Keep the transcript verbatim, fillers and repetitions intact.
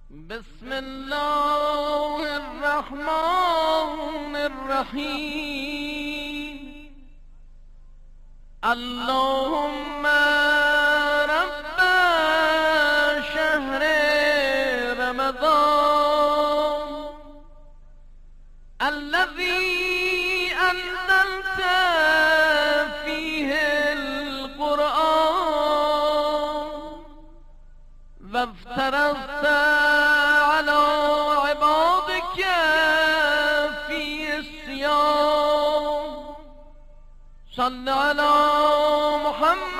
بسم الله الرحمن الرحيم. اللهم رب شهر رمضان الذي أنزلت فيه القرآن وافترضت على عبادك في الصيام، صل على محمد